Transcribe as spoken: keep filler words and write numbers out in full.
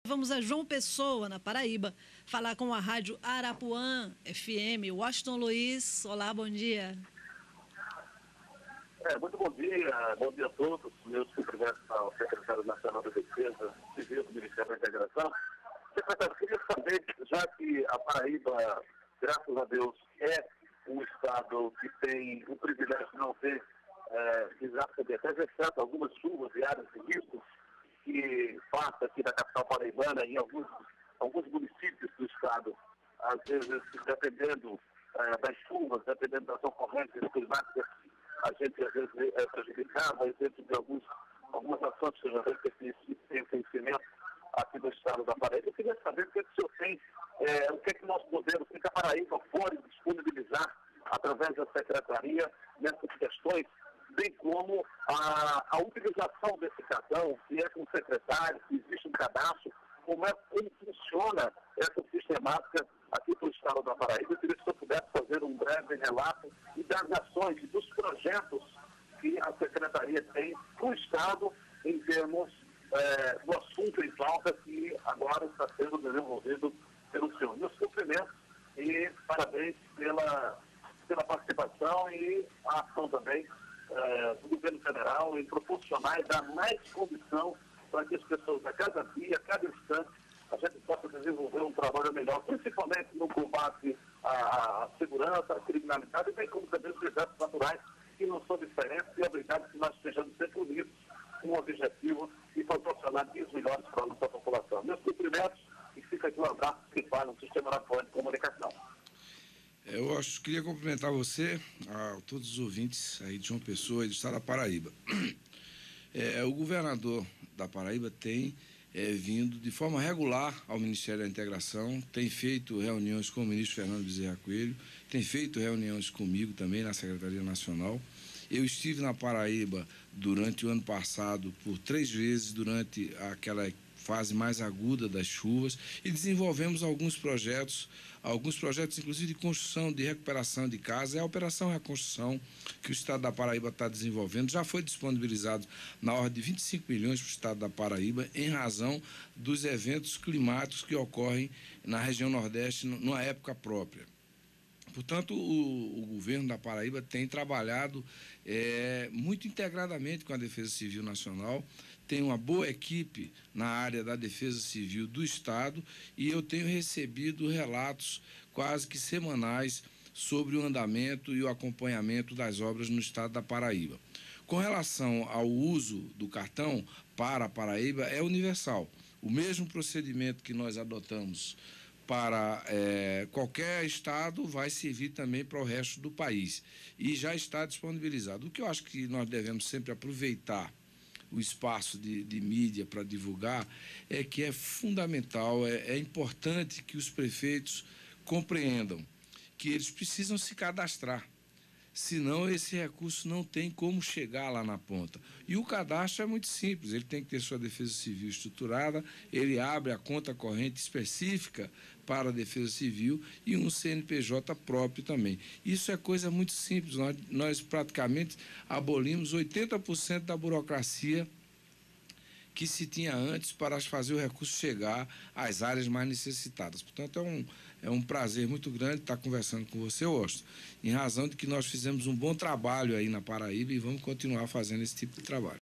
Vamos a João Pessoa, na Paraíba, falar com a rádio Arapuã F M. Washington Luiz, olá, bom dia. É, muito bom dia, bom dia a todos. Meus cumprimentos ao secretário nacional da Defesa Civil do Ministério da Integração. Secretário, queria saber, já que a Paraíba, graças a Deus, é um estado que tem o privilégio de não ter, é, até exceto algumas chuvas e áreas de risco, que passa aqui da capital paraibana em alguns, alguns municípios do estado, às vezes dependendo é, das chuvas, dependendo das ocorrências climáticas, a gente às vezes é prejudicado, exemplo de alguns, algumas ações que já tem conhecimento aqui do estado da Paraíba. Eu queria saber o que, é que o senhor tem, é, o que é que nós podemos, o que, é que a Paraíba pode disponibilizar através da secretaria nessas questões, bem como a, a utilização desse cartão, se é com o secretário, se existe um cadastro, como é como funciona essa sistemática aqui para o estado da Paraíba. Eu queria que o senhor pudesse fazer um breve relato e das ações e dos projetos que a secretaria tem para o estado em termos é, do assunto em pauta que agora está sendo desenvolvido pelo senhor. Meus cumprimentos e parabéns pela, pela participação e a ação também é, do governo federal em proporcionar e dar mais condição para que as pessoas a cada dia, a cada instante, a gente possa desenvolver um trabalho melhor, principalmente no combate à, à segurança, à criminalidade, bem como também os desastres naturais, que não são diferentes, e é obrigado que nós estejamos sempre unidos com o objetivo de proporcionar dias melhores para a nossa população. Meus cumprimentos e fica aqui um abraço que faz no Sistema Nacional de Comunicação. Eu acho, queria cumprimentar você, a todos os ouvintes aí de João Pessoa e do estado da Paraíba. É, o governador da Paraíba tem é, vindo de forma regular ao Ministério da Integração, tem feito reuniões com o ministro Fernando Bezerra Coelho, tem feito reuniões comigo também na Secretaria Nacional. Eu estive na Paraíba durante o ano passado por três vezes, durante aquela fase mais aguda das chuvas, e desenvolvemos alguns projetos, alguns projetos inclusive de construção, de recuperação de casas. É a Operação Reconstrução que o estado da Paraíba está desenvolvendo, já foi disponibilizado na ordem de vinte e cinco milhões para o estado da Paraíba, em razão dos eventos climáticos que ocorrem na região Nordeste numa época própria. Portanto, o, o governo da Paraíba tem trabalhado é, muito integradamente com a Defesa Civil Nacional, tem uma boa equipe na área da Defesa Civil do Estado, e eu tenho recebido relatos quase que semanais sobre o andamento e o acompanhamento das obras no estado da Paraíba. Com relação ao uso do cartão para a Paraíba, é universal. O mesmo procedimento que nós adotamos para é, qualquer estado vai servir também para o resto do país, e já está disponibilizado. O que eu acho que nós devemos sempre aproveitar o espaço de, de mídia para divulgar é que é fundamental, é, é importante que os prefeitos compreendam que eles precisam se cadastrar, senão esse recurso não tem como chegar lá na ponta. E o cadastro é muito simples, ele tem que ter sua defesa civil estruturada, ele abre a conta corrente específica para a defesa civil e um C N P J próprio também. Isso é coisa muito simples, nós, nós praticamente abolimos oitenta por cento da burocracia que se tinha antes para fazer o recurso chegar às áreas mais necessitadas. Portanto, é um, é um prazer muito grande estar conversando com você, Washington, em razão de que nós fizemos um bom trabalho aí na Paraíba e vamos continuar fazendo esse tipo de trabalho.